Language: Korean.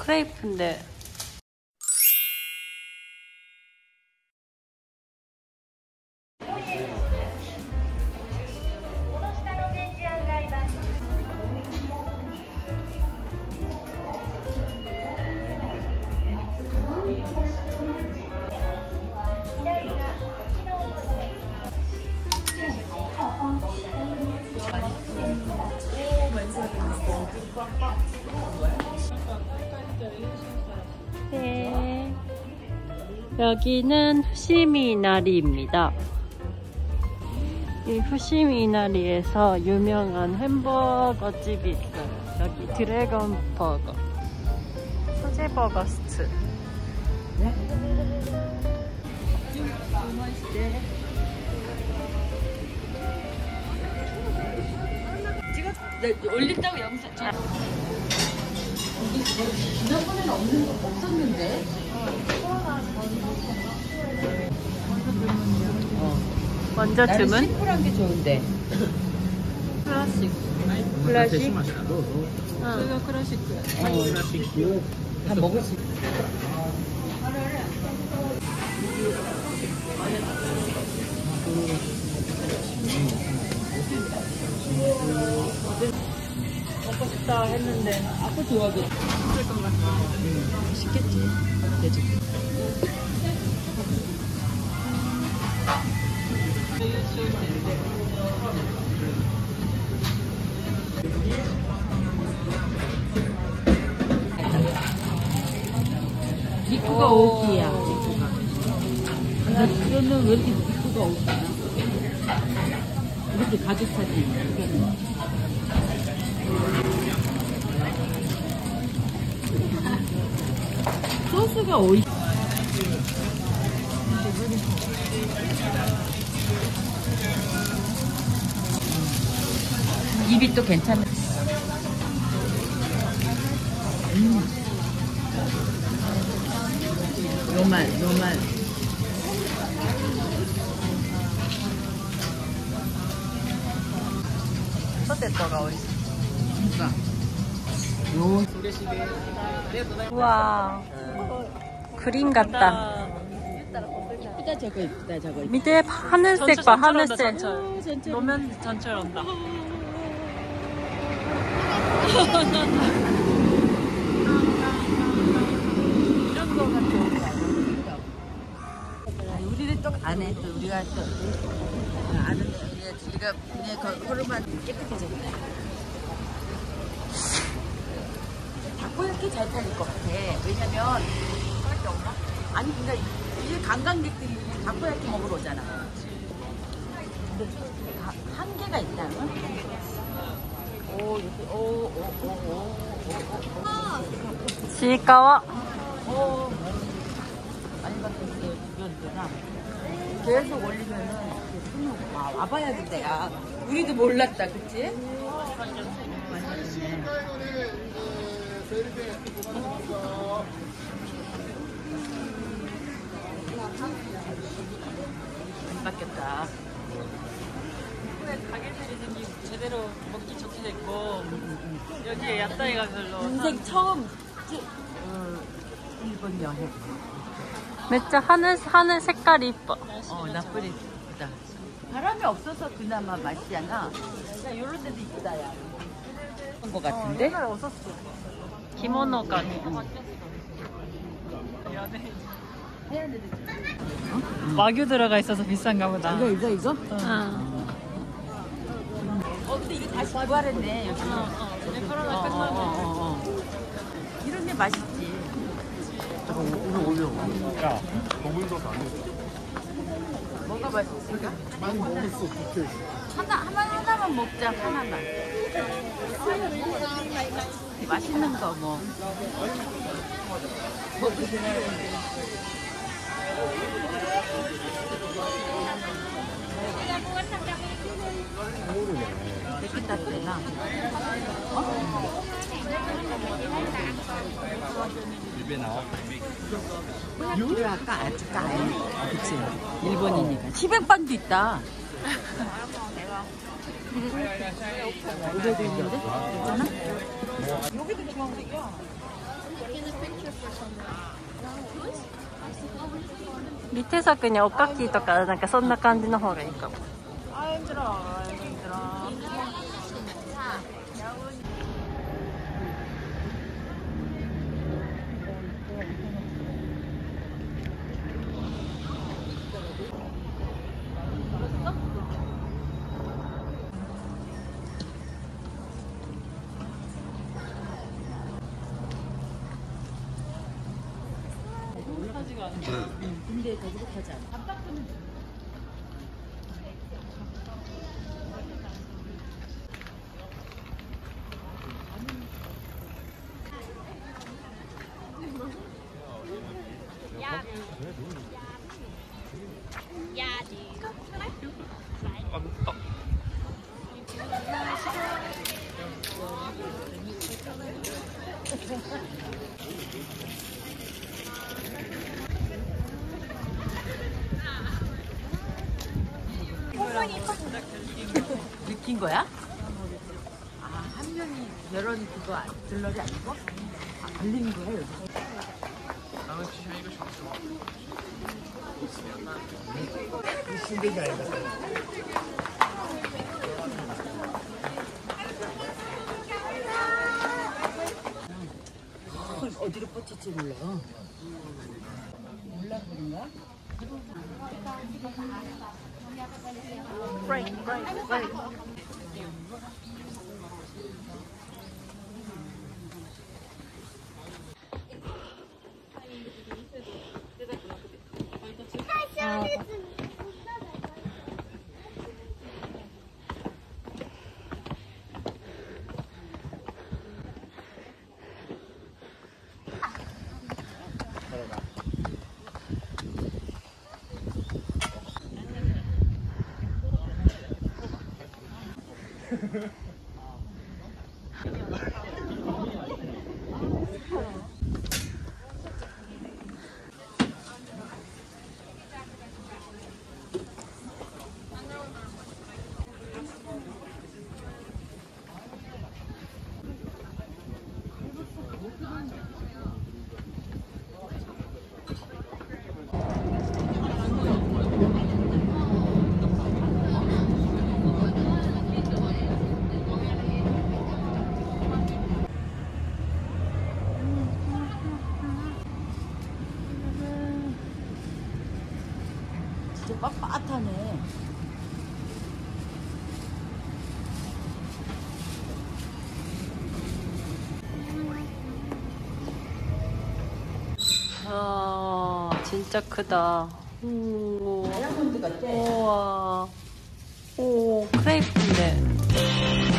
크레이프인데. 네. 여기는 후시미이나리입니다. 이 후시미이나리에서 유명한 햄버거 집이 있어요. 여기 드래곤 버거, 수제버거스트. 올린다고 영상. 지난번에는 없었는데. 먼저 나는 주문. 심플한 게 좋은데. 클래식. 클래식? 이거 클래식이야. 클래식. 다 먹을 수 있어. 먹고 싶다 했는데 아빠 좋아하겠지. 힘들 것 같아. 맛있겠지. 돼지. 니꾸가 오기야. 이거는 왜 이렇게 니꾸가 오기야? 이렇게 가죽 사진. 소스가 오이. 입이 또 괜찮네. 요말. 포테토가 오이시. 그러니까. 요. 우와, 그림 같다. 이쁘다 저거 이쁘다 저거. 밑에 하늘색 봐, 하늘색. 전철. 노면 전철 온다. 이런 거 같은 거. 우리는 또 가네. 또 우리가 또 아는 우리가 그냥 걸으면 깨끗해져. 닭고야끼 잘 팔릴 것 같아. 왜냐면 밖에 없나? 아니 근데 이제 관광객들이 닭고야끼 먹으러 오잖아. 근데 한계가 있다는? 오 여기 오. 지가와. 많이 바뀌었어요 주변들아. 계속 올리면은 와봐야겠다. 야 우리도 몰랐다 그치? 많이 바뀌었다. 가게들이 생기고 제대로 먹기 좋게 됐고 여기에 야따이가 별로. 인생 처음 일본 여행. 진짜 하늘 색깔이 이뻐. 나쁘리 이쁘다. 바람이 없어서 그나마 맛이잖아. 야 요런 데도 이쁘다 야. 그런 거 같은데? 옛날에 없었어. 기모노가. 와규 들어가 있어서 비싼가 보다. 이거? 근데 이게 다시 부활했네 여기. 코로나 끝나고. 이런 데 맛있지. 오늘 올려. 야, 먹을도 안 해. 뭐가 맛있을까? 많이 먹었어, 그렇게. 하나만 먹자, 하나만. 맛있는 거 뭐. 이렇게 따뜻해나? 입에 나와. 이거 아까 아주 까요. 그치? 일본이니까. 시백빵도 있다. 500원인데? 괜찮아? 여기도 중앙색이야. 밑에서 그냥 옷깎이とかなんかそんな感じの方がいいかも。 아 힘들어. 아 힘들어. 올라가지가 않아. 근데 거기서 타지 않아. 느낀 거야? 아, 한 명이 여론 그거 들러리 아니고? 아, 걸리는 거야, 여기서? 어디로 뻗칠지 몰라. 몰라, 그런가? 진짜 빳빳하네. 아, 진짜 크다. 다이아몬드 같아. 우와. 오, 크레이프인데.